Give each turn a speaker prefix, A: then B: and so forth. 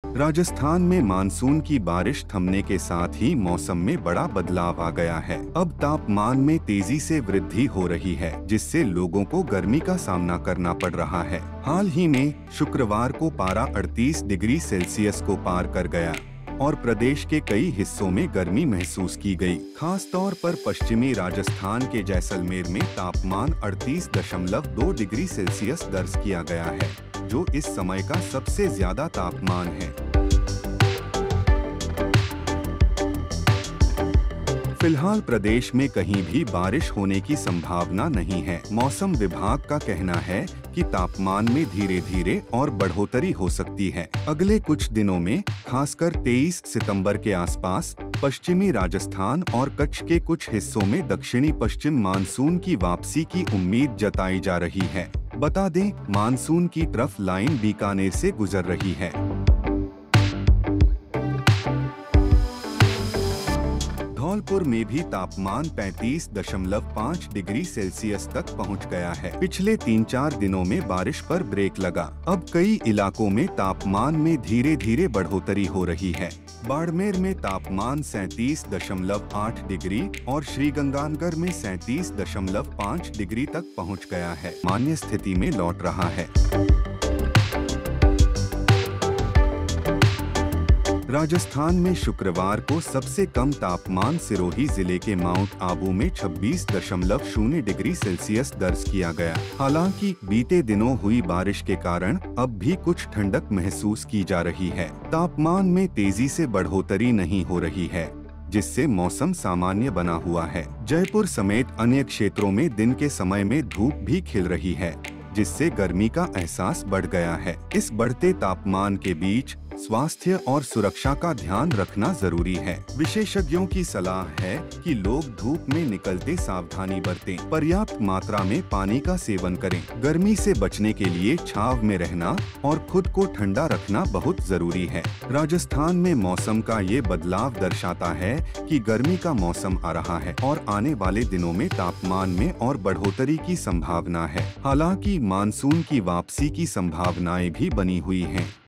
A: राजस्थान में मानसून की बारिश थमने के साथ ही मौसम में बड़ा बदलाव आ गया है। अब तापमान में तेजी से वृद्धि हो रही है, जिससे लोगों को गर्मी का सामना करना पड़ रहा है। हाल ही में शुक्रवार को पारा 38 डिग्री सेल्सियस को पार कर गया और प्रदेश के कई हिस्सों में गर्मी महसूस की गई। खास तौर पर पश्चिमी राजस्थान के जैसलमेर में तापमान 38.2 डिग्री सेल्सियस दर्ज किया गया है, जो इस समय का सबसे ज्यादा तापमान है। फिलहाल प्रदेश में कहीं भी बारिश होने की संभावना नहीं है। मौसम विभाग का कहना है कि तापमान में धीरे धीरे और बढ़ोतरी हो सकती है। अगले कुछ दिनों में, खासकर 23 सितंबर के आसपास, पश्चिमी राजस्थान और कच्छ के कुछ हिस्सों में दक्षिणी पश्चिम मानसून की वापसी की उम्मीद जताई जा रही है। बता दें, मानसून की ट्रफ लाइन बीकानेर से गुजर रही है। धौलपुर में भी तापमान 35.5 डिग्री सेल्सियस तक पहुंच गया है। पिछले 3-4 दिनों में बारिश पर ब्रेक लगा। अब कई इलाकों में तापमान में धीरे धीरे बढ़ोतरी हो रही है। बाड़मेर में तापमान 37.8 डिग्री और श्रीगंगानगर में 37.5 डिग्री तक पहुंच गया है। सामान्य स्थिति में लौट रहा है। राजस्थान में शुक्रवार को सबसे कम तापमान सिरोही जिले के माउंट आबू में 26.0 डिग्री सेल्सियस दर्ज किया गया। हालांकि बीते दिनों हुई बारिश के कारण अब भी कुछ ठंडक महसूस की जा रही है। तापमान में तेजी से बढ़ोतरी नहीं हो रही है, जिससे मौसम सामान्य बना हुआ है। जयपुर समेत अन्य क्षेत्रों में दिन के समय में धूप भी खिल रही है, जिससे गर्मी का एहसास बढ़ गया है। इस बढ़ते तापमान के बीच स्वास्थ्य और सुरक्षा का ध्यान रखना जरूरी है। विशेषज्ञों की सलाह है कि लोग धूप में निकलते सावधानी बरतें, पर्याप्त मात्रा में पानी का सेवन करें। गर्मी से बचने के लिए छांव में रहना और खुद को ठंडा रखना बहुत जरूरी है। राजस्थान में मौसम का ये बदलाव दर्शाता है कि गर्मी का मौसम आ रहा है और आने वाले दिनों में तापमान में और बढ़ोतरी की संभावना है। हालांकि मानसून की वापसी की संभावनाएं भी बनी हुई हैं।